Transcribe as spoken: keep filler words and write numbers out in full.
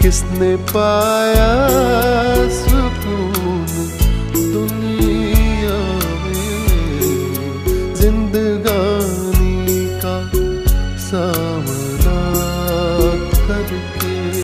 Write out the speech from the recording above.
किसने पाया सुकून दुनिया में जिंदगानी का सामना।